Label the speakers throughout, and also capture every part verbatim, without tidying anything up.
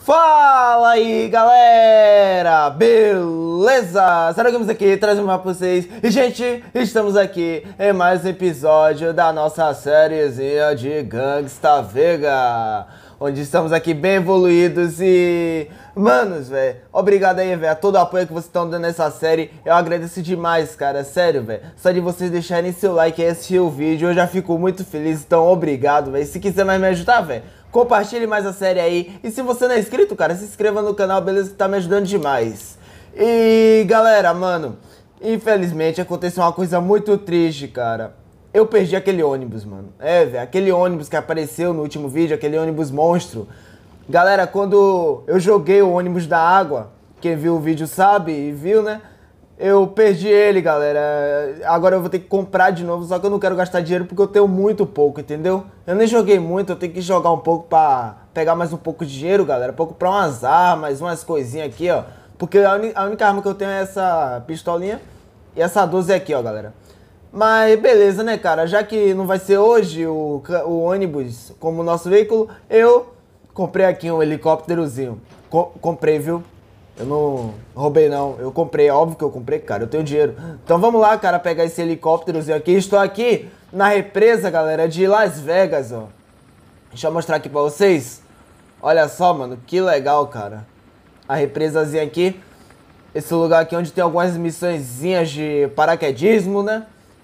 Speaker 1: Fala aí, galera! Beleza? Será que vamos aqui trazer uma pra vocês? E, gente, estamos aqui em mais um episódio da nossa sériezinha de Gangsta Vega, onde estamos aqui bem evoluídos e... Manos, velho, obrigado aí, velho, a todo o apoio que vocês estão dando nessa série. Eu agradeço demais, cara, sério, velho. Só de vocês deixarem seu like e assistir o vídeo, eu já fico muito feliz, então obrigado, velho. Se quiser mais me ajudar, velho, compartilhe mais a série aí. E se você não é inscrito, cara, se inscreva no canal, beleza? Que tá me ajudando demais. E, galera, mano, infelizmente aconteceu uma coisa muito triste, cara. Eu perdi aquele ônibus, mano. É, velho, aquele ônibus que apareceu no último vídeo, aquele ônibus monstro. Galera, quando eu joguei o ônibus da água, quem viu o vídeo sabe e viu, né? Eu perdi ele, galera. Agora eu vou ter que comprar de novo, só que eu não quero gastar dinheiro porque eu tenho muito pouco, entendeu? Eu nem joguei muito, eu tenho que jogar um pouco pra pegar mais um pouco de dinheiro, galera. Pra comprar umas armas, umas coisinhas aqui, ó. Porque a, a única arma que eu tenho é essa pistolinha e essa doze aqui, ó, galera. Mas beleza, né, cara? Já que não vai ser hoje o, o ônibus como nosso veículo, eu comprei aqui um helicópterozinho. Co comprei, viu? Eu não roubei, não. Eu comprei, óbvio que eu comprei, cara. Eu tenho dinheiro. Então vamos lá, cara, pegar esse helicópterozinho aqui. Estou aqui na represa, galera, de Las Vegas, ó. Deixa eu mostrar aqui pra vocês. Olha só, mano, que legal, cara. A represazinha aqui. Esse lugar aqui onde tem algumas missõezinhas de paraquedismo, né?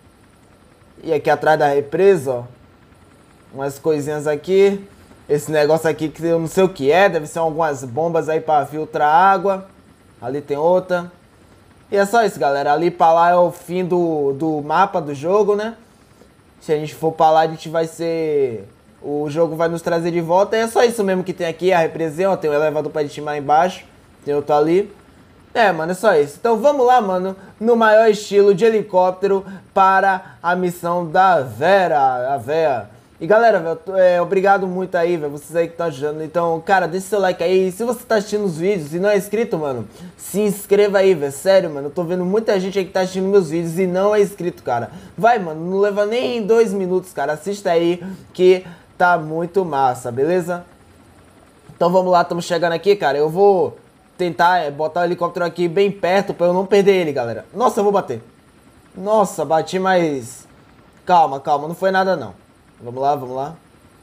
Speaker 1: E aqui atrás da represa, ó, umas coisinhas aqui. Esse negócio aqui que eu não sei o que é. Deve ser algumas bombas aí pra filtrar água. Ali tem outra. E é só isso, galera. Ali pra lá é o fim do, do mapa do jogo, né? Se a gente for pra lá, a gente vai ser... O jogo vai nos trazer de volta. E é só isso mesmo que tem aqui. A represa, ó. Tem um elevador pra gente ir mais embaixo. Tem outro ali. É, mano, é só isso. Então vamos lá, mano, no maior estilo de helicóptero para a missão da Vera, a Vera. E galera, véio, é, obrigado muito aí, velho, vocês aí que estão ajudando. Então, cara, deixa seu like aí. Se você tá assistindo os vídeos e não é inscrito, mano, se inscreva aí, velho. Sério, mano, eu tô vendo muita gente aí que tá assistindo meus vídeos e não é inscrito, cara. Vai, mano, não leva nem dois minutos, cara. Assista aí que tá muito massa, beleza? Então vamos lá, estamos chegando aqui, cara. Eu vou tentar é, botar o helicóptero aqui bem perto pra eu não perder ele, galera. Nossa, eu vou bater. Nossa, bati, mas... Calma, calma, não foi nada não. Vamos lá, vamos lá.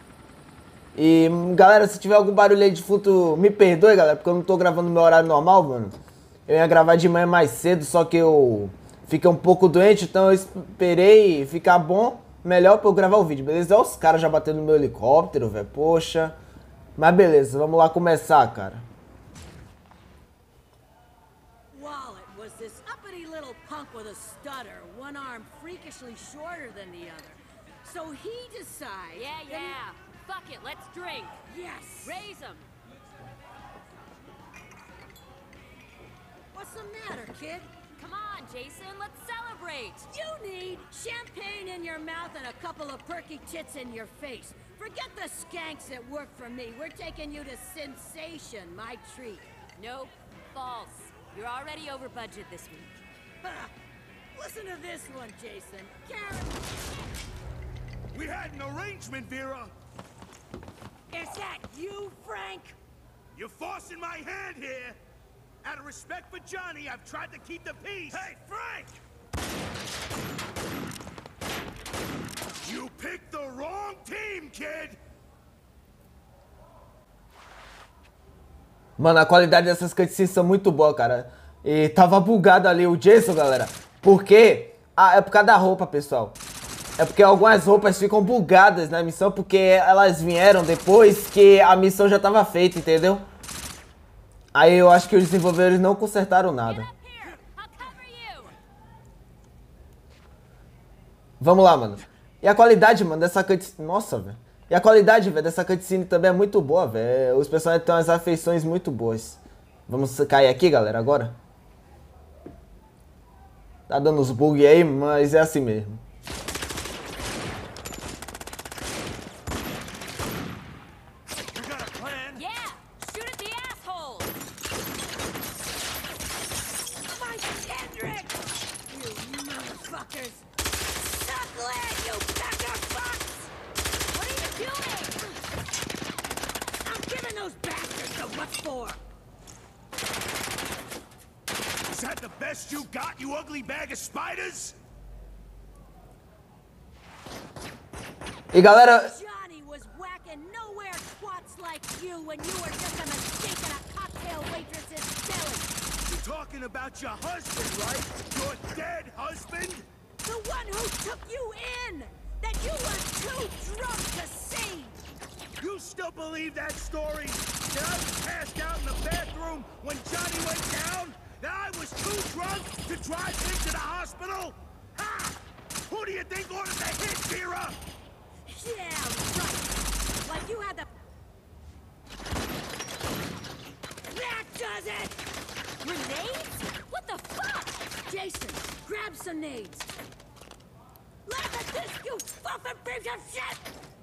Speaker 1: E, galera, se tiver algum barulho aí de fundo, me perdoe, galera, porque eu não tô gravando no meu horário normal, mano. Eu ia gravar de manhã mais cedo, só que eu fiquei um pouco doente, então eu esperei ficar bom, melhor pra eu gravar o vídeo, beleza? Olha os caras já batendo no meu helicóptero, velho, poxa. Mas beleza, vamos lá começar, cara.
Speaker 2: Wallet was this uppity little punk with a stutter, one arm freakishly shorter than the other. So he decides...
Speaker 3: Yeah, yeah. Fuck it, let's drink.
Speaker 2: Yes.
Speaker 3: Raise them.
Speaker 2: What's the matter, kid?
Speaker 3: Come on, Jason, let's celebrate.
Speaker 2: You need champagne in your mouth and a couple of perky tits in your face. Forget the skanks that work for me. We're taking you to Sensation, my treat.
Speaker 3: Nope, false. You're already over budget this week.
Speaker 2: Ha! Listen to this one, Jason. Karen...
Speaker 4: We had an arrangement, Vera.
Speaker 2: Is that you, Frank?
Speaker 4: You're forcing my hand here. Out of respect for Johnny, I've tried to keep the peace. Hey, Frank! You picked the wrong team, kid.
Speaker 1: Mano, a qualidade dessas cutscenes são muito boa, cara. E tava bugado ali o Jason, galera. Por quê? Ah, é por causa da roupa, pessoal. É porque algumas roupas ficam bugadas na missão, porque elas vieram depois que a missão já estava feita, entendeu? Aí eu acho que os desenvolvedores não consertaram nada. Vamos lá, mano. E a qualidade, mano, dessa cutscene... Nossa, velho. E a qualidade, velho, dessa cutscene também é muito boa, velho. Os personagens têm umas afeições muito boas. Vamos cair aqui, galera, agora. Tá dando uns bugs aí, mas é assim mesmo.
Speaker 2: Those bastards the What for?
Speaker 4: Is that the best you got, you ugly bag of spiders?
Speaker 1: E galera,
Speaker 2: Johnny was whacking nowhere twats like you when you were just a mistake in a cocktail waitress's belly.
Speaker 4: You're talking about your husband, right? Your dead husband?
Speaker 2: The one who took you in! That you were too drunk to see!
Speaker 4: You still believe that story? That I was passed out in the bathroom when Johnny went down? That I was too drunk to drive him to the hospital? Ha! Who do you think ordered the hit, Kira?
Speaker 2: Yeah, right! Like you had the... That does it!
Speaker 3: Grenades? What the fuck?
Speaker 2: Jason, grab some nades! Laugh at this, you fucking piece of shit!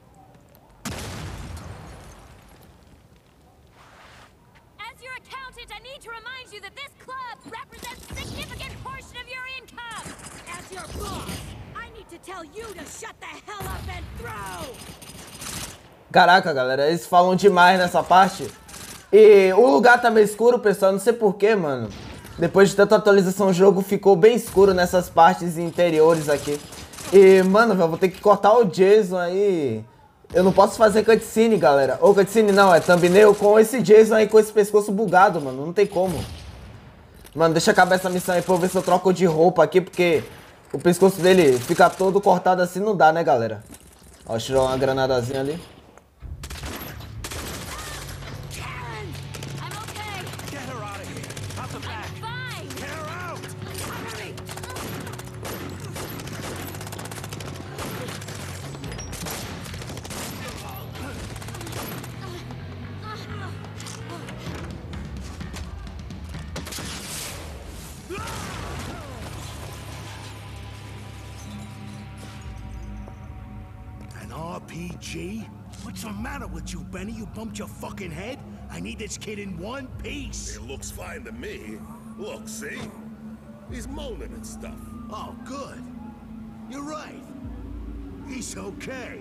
Speaker 3: As your accountant, I need to remind you that this club represents a significant portion of your income!
Speaker 2: As your boss, I need to tell you to shut the hell up and throw!
Speaker 1: caraca, galera, eles falam demais nessa parte. E o lugar tá meio escuro, pessoal, não sei porquê, mano. Depois de tanta atualização, o jogo ficou bem escuro nessas partes interiores aqui. E, mano, eu vou ter que cortar o Jason aí. Eu não posso fazer cutscene, galera. Ou cutscene não, é thumbnail com esse Jason aí com esse pescoço bugado, mano. Não tem como. Mano, deixa acabar essa missão aí pra eu ver se eu troco de roupa aqui, porque o pescoço dele fica todo cortado assim, não dá, né, galera? Ó, tirou uma granadazinha ali.
Speaker 4: R P G? What's the matter with you, Benny? You bumped your fucking head? I need this kid in one piece.
Speaker 5: It looks fine to me. Look, see? He's moaning and stuff.
Speaker 4: Oh, good. You're right. He's okay.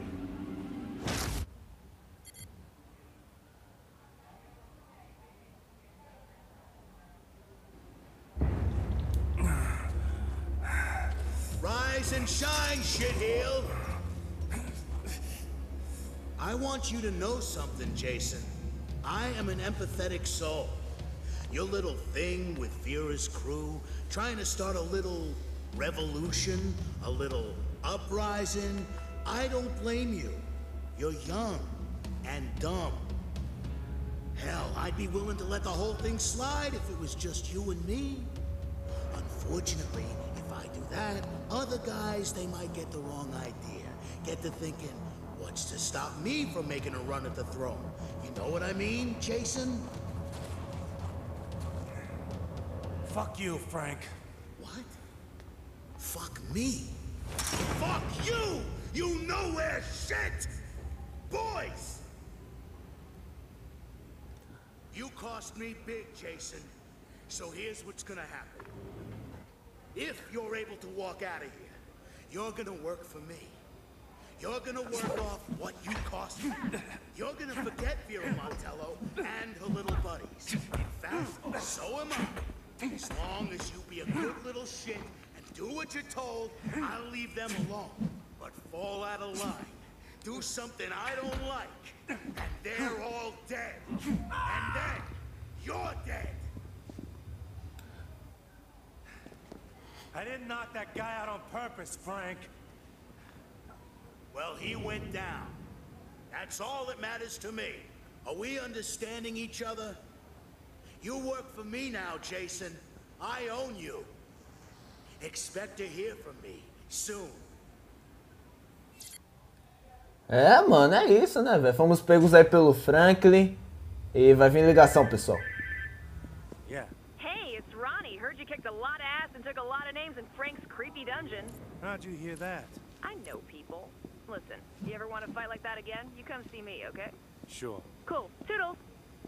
Speaker 4: Rise and shine, shitheel! I want you to know something, Jason. I am an empathetic soul. Your little thing with Vera's crew, trying to start a little revolution, a little uprising, I don't blame you. You're young and dumb. Hell, I'd be willing to let the whole thing slide if it was just you and me. Unfortunately, if I do that, other guys, they might get the wrong idea. Get to thinking, what's to stop me from making a run at the throne? You know what I mean, Jason?
Speaker 6: Fuck you, Frank.
Speaker 4: What? Fuck me? Fuck you! You nowhere shit! Boys! You cost me big, Jason. So here's what's gonna happen. If you're able to walk out of here, you're gonna work for me. You're gonna work off what you cost me. You're gonna forget Vera Montello and her little buddies. In fact, so am I. As long as you be a good little shit and do what you're told, I'll leave them alone. But fall out of line. Do something I don't like, and they're all dead. And then, you're dead.
Speaker 6: I didn't knock that guy out on purpose, Frank.
Speaker 4: Well, he went down. That's all that matters to me. Are we understanding each other? You work for me now, Jason. I own you. Expect to hear from me soon.
Speaker 1: É, mano, é isso, né, velho? Fomos pegos aí pelo Franklin. E vai vir ligação, pessoal.
Speaker 6: Yeah.
Speaker 7: Hey, it's Ronnie. Heard you kicked a lot of ass and took a lot of names in Frank's creepy dungeon.
Speaker 6: How'd you hear that?
Speaker 7: I know people. Listen, you ever want to fight like that again? You come see me, okay?
Speaker 6: Sure.
Speaker 7: Cool. Toodles.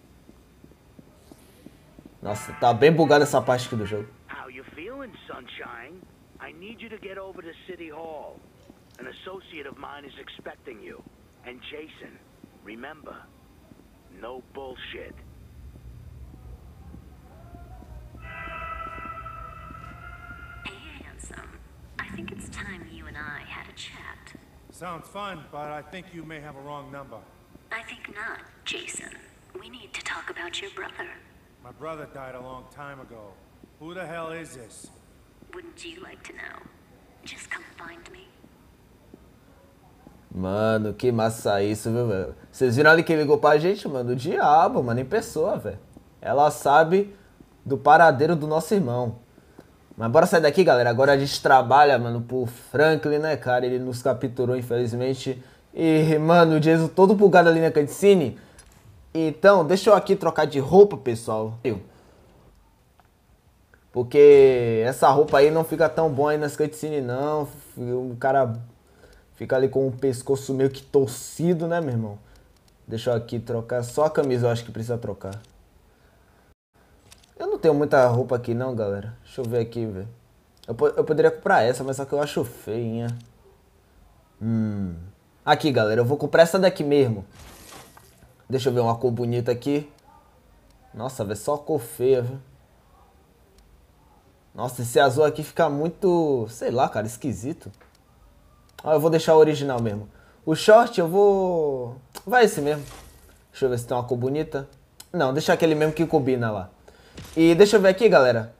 Speaker 1: Nossa, tá bem bugada essa parte aqui do jogo.
Speaker 8: How you feeling, Sunshine? I need you to get over to City Hall. An associate of mine is expecting you. And Jason, remember, no bullshit.
Speaker 9: chat.
Speaker 6: Sounds fun, but I think you may have a wrong number.
Speaker 9: I think not, Jason. We need to talk about your brother.
Speaker 6: My brother died a long time ago. Who the hell is this?
Speaker 9: Wouldn't you like to know? Just come find me.
Speaker 1: Mano, que massa isso, viu, velho? Vocês viram ali que ligou pra gente, mano? O diabo, mano, em pessoa, velho. Ela sabe do paradeiro do nosso irmão. Mas bora sair daqui, galera. Agora a gente trabalha, mano, pro Franklin, né, cara? Ele nos capturou, infelizmente. E, mano, o Jason todo bugado ali na cutscene. Então, deixa eu aqui trocar de roupa, pessoal. Porque essa roupa aí não fica tão bom aí nas cutscenes, não. O cara fica ali com o pescoço meio que torcido, né, meu irmão? Deixa eu aqui trocar. Só a camisa eu acho que precisa trocar. Eu não tenho muita roupa aqui não, galera. Deixa eu ver aqui, velho. Eu, eu poderia comprar essa, mas só que eu acho feinha. Hum. Aqui, galera. Eu vou comprar essa daqui mesmo. Deixa eu ver uma cor bonita aqui. Nossa, velho. Só cor feia, viu? Nossa, esse azul aqui fica muito... sei lá, cara. Esquisito. Ah, eu vou deixar o original mesmo. O short eu vou... vai esse mesmo. Deixa eu ver se tem uma cor bonita. Não, deixa aquele mesmo que combina lá. E deixa eu ver aqui, galera.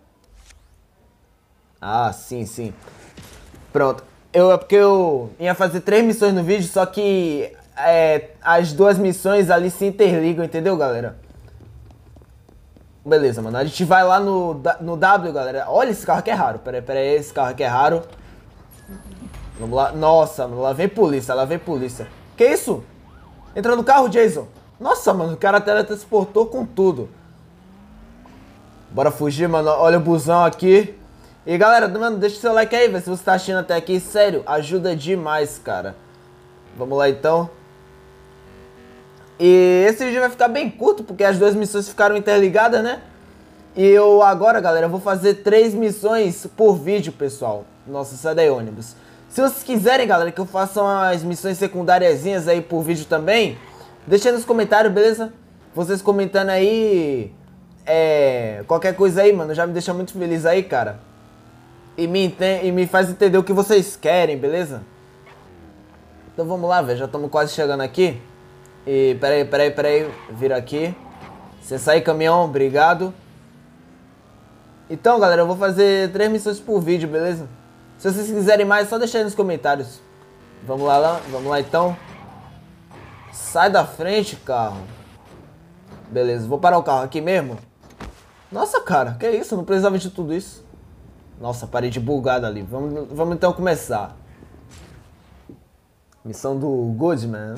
Speaker 1: Ah, sim, sim. Pronto. Eu, é porque eu ia fazer três missões no vídeo, só que é, as duas missões ali se interligam, entendeu, galera? Beleza, mano. A gente vai lá no, no W, galera. Olha, esse carro aqui é raro. Pera aí, pera aí. Esse carro aqui é raro. Vamos lá. Nossa, mano. Lá vem polícia, lá vem polícia. Que isso? Entra no carro, Jason. Nossa, mano. O cara teletransportou com tudo. Bora fugir, mano. Olha o busão aqui. E galera, mano, deixa o seu like aí, velho. Se você tá assistindo até aqui, sério, ajuda demais, cara. Vamos lá, então. E esse vídeo vai ficar bem curto, porque as duas missões ficaram interligadas, né? E eu agora, galera, eu vou fazer três missões por vídeo, pessoal. Nossa, sai daí, ônibus. Se vocês quiserem, galera, que eu faça umas missões secundáriazinhas aí por vídeo também, deixa aí nos comentários, beleza? Vocês comentando aí... É, qualquer coisa aí, mano, já me deixa muito feliz aí, cara. E me, e me faz entender o que vocês querem, beleza? Então vamos lá, velho, já estamos quase chegando aqui. E peraí, peraí, peraí, vira aqui. Você aí, caminhão, obrigado. Então, galera, eu vou fazer três missões por vídeo, beleza? Se vocês quiserem mais, só deixa aí nos comentários. Vamos lá, lá, vamos lá então. Sai da frente, carro. Beleza, vou parar o carro aqui mesmo. Nossa, cara, que isso? Não precisava de tudo isso. Nossa, parede bugada ali. Vamos, vamos então começar. Missão do Goodman.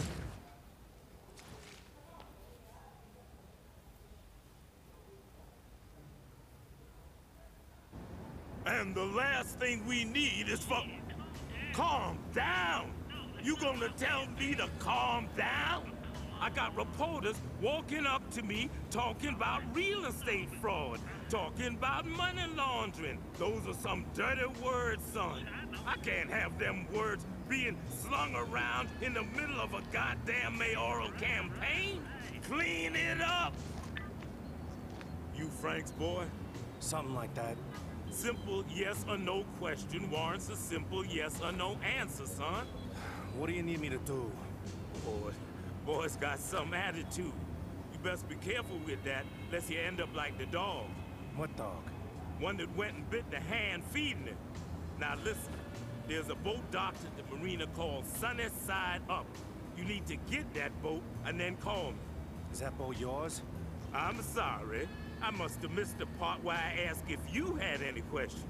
Speaker 5: And the last thing we need is for... Calm down! You gonna tell me to calm down? I got reporters walking up to me talking about real estate fraud, talking about money laundering. Those are some dirty words, son. I can't have them words being slung around in the middle of a goddamn mayoral campaign. Clean it up! You Frank's boy?
Speaker 6: Something like that.
Speaker 5: Simple yes or no question warrants a simple yes or no answer, son.
Speaker 6: What do you need me to do?
Speaker 5: Boy. Boy's got some attitude. You best be careful with that, lest you end up like the dog.
Speaker 6: What dog?
Speaker 5: One that went and bit the hand feeding it. Now listen, there's a boat docked at the marina called Sunny Side Up. You need to get that boat and then call me.
Speaker 6: Is that boat yours?
Speaker 5: I'm sorry. I must have missed the part where I asked if you had any questions.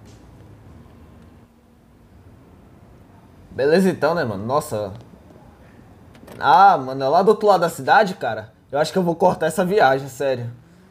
Speaker 1: Beleza então, né, mano? Nossa... Ah, mano, é lá do outro lado da cidade, cara. Eu acho que eu vou cortar essa viagem, sério.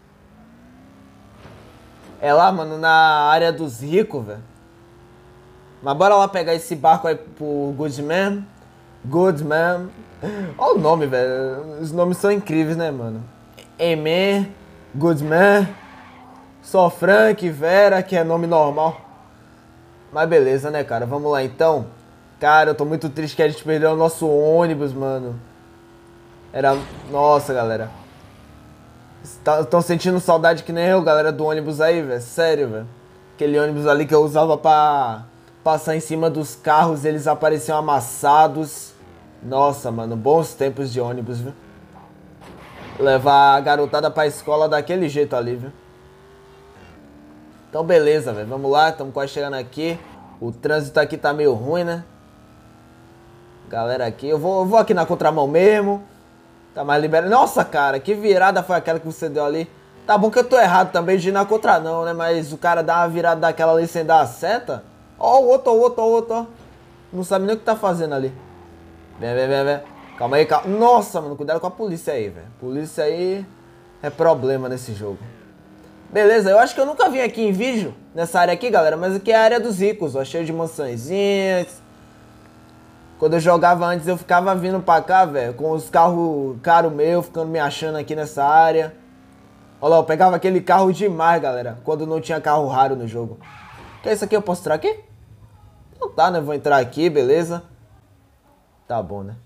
Speaker 1: É lá, mano, na área dos ricos, velho. Mas bora lá pegar esse barco aí pro Goodman. Goodman. Olha o nome, velho. Os nomes são incríveis, né, mano? Eman, Goodman. Só Frank, Vera, que é nome normal. Mas beleza, né, cara? Vamos lá, então. Cara, eu tô muito triste que a gente perdeu o nosso ônibus, mano. Era... Nossa, galera. Estão sentindo saudade que nem eu, galera, do ônibus aí, velho. Sério, velho. Aquele ônibus ali que eu usava pra... passar em cima dos carros, eles apareciam amassados. Nossa, mano, bons tempos de ônibus, viu? Levar a garotada pra escola daquele jeito ali, viu? Então beleza, velho, vamos lá, estamos quase chegando aqui. O trânsito aqui tá meio ruim, né? Galera aqui, eu vou, eu vou aqui na contramão mesmo. Tá mais liberado. Nossa, cara, que virada foi aquela que você deu ali? Tá bom que eu tô errado também de ir na contramão, né? Mas o cara dá uma virada daquela ali sem dar a seta. Ó, o outro, o outro, o outro, ó. Não sabe nem o que tá fazendo ali. Vem, vem, vem, vem. Calma aí, calma. Nossa, mano, cuidado com a polícia aí, velho. Polícia aí é problema nesse jogo. Beleza, eu acho que eu nunca vim aqui em vídeo, nessa área aqui, galera. Mas aqui é a área dos ricos, ó. Cheio de mansõezinhas. Quando eu jogava antes, eu ficava vindo pra cá, velho. Com os carros caros meus, ficando me achando aqui nessa área. Olha lá, eu pegava aquele carro demais, galera. Quando não tinha carro raro no jogo. Que é isso aqui? Eu posso entrar aqui? Não tá, né? Vou entrar aqui, beleza. Tá bom, né?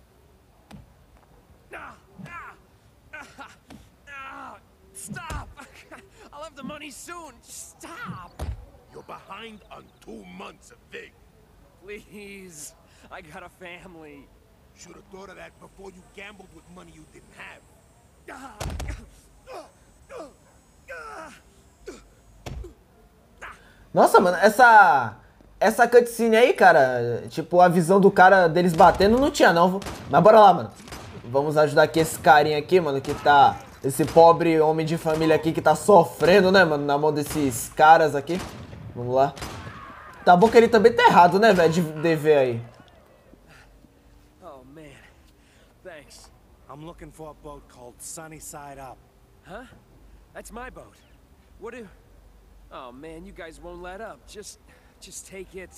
Speaker 5: Stop! I'll have the money soon. Stop! You're behind on two months of Vig. Please, I got a family. Should have thought of that before you gambled with money you didn't have.
Speaker 1: Nossa, mano, essa... Essa cutscene aí, cara, tipo, a visão do cara deles batendo não tinha não, mas bora lá, mano. Vamos ajudar aqui esse carinha aqui, mano, que tá... Esse pobre homem de família aqui que tá sofrendo, né, mano, na mão desses caras aqui. Vamos lá. Tá bom que ele também tá errado, né, velho, de dever aí.
Speaker 6: Oh, man. Thanks. I'm looking for a boat called Sunny Side Up.
Speaker 10: Huh? That's my boat. What do... Oh, man, you guys won't let up. Just... Just take it.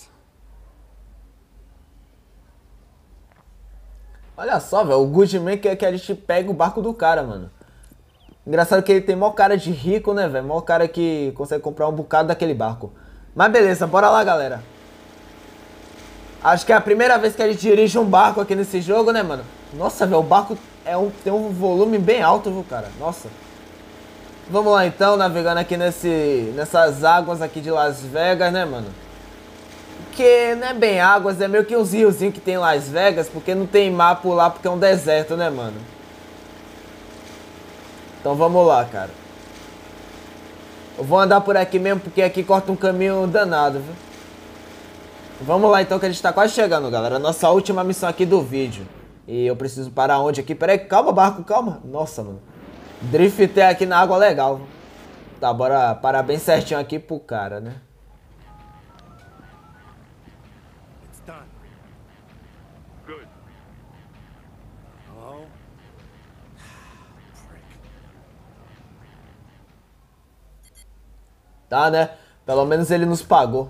Speaker 1: Olha só, velho, o Goodman quer que a gente pegue o barco do cara, mano. Engraçado que ele tem mó cara de rico, né, velho? Mó cara que consegue comprar um bocado daquele barco. Mas beleza, bora lá, galera. Acho que é a primeira vez que a gente dirige um barco aqui nesse jogo, né, mano? Nossa, velho, o barco é um, tem um volume bem alto, viu, cara? Nossa. Vamos lá, então, navegando aqui nesse, nessas águas aqui de Las Vegas, né, mano? Que não é bem águas, é meio que uns riozinhos que tem em Las Vegas, porque não tem mar por lá, porque é um deserto, né, mano? Então vamos lá, cara. Eu vou andar por aqui mesmo, porque aqui corta um caminho danado, viu? Vamos lá, então, que a gente tá quase chegando, galera. Nossa última missão aqui do vídeo. E eu preciso parar onde aqui? Pera aí, calma, barco, calma. Nossa, mano. Driftei aqui na água legal. Tá, bora parar bem certinho aqui pro cara, né?
Speaker 6: Good. Hello?
Speaker 1: Tá, né? Pelo menos ele nos pagou.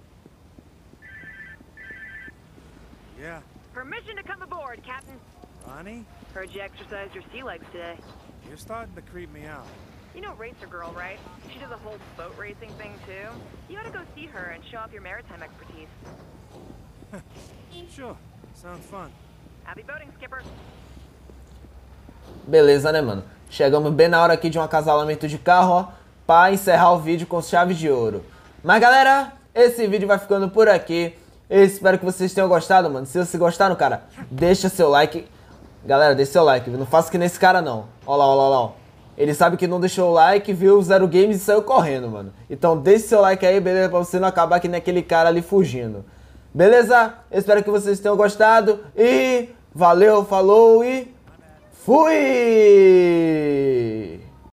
Speaker 6: Yeah.
Speaker 7: Permission to come aboard, Captain.
Speaker 6: Ronnie?
Speaker 7: Heard you exercised your sea legs today.
Speaker 6: You're starting to creep me out.
Speaker 7: You know Racer Girl, right? She does a whole boat racing thing too. You ought to go see her and show off your maritime expertise.
Speaker 6: Sure. Sounds fun.
Speaker 7: Happy boating, Skipper.
Speaker 1: Beleza, né, mano? Chegamos bem na hora aqui de um acasalamento de carro, ó. Pra encerrar o vídeo com chave de ouro. Mas, galera, esse vídeo vai ficando por aqui. Eu espero que vocês tenham gostado, mano. Se vocês gostaram, cara, deixa seu like. Galera, deixa seu like, viu? Não faça que nesse cara, não. Ó lá, ó lá, ó lá. Ele sabe que não deixou o like, viu o Zero Games e saiu correndo, mano. Então deixe seu like aí, beleza? Pra você não acabar aqui naquele cara ali fugindo. Beleza? Eu espero que vocês tenham gostado. E valeu, falou e... fui!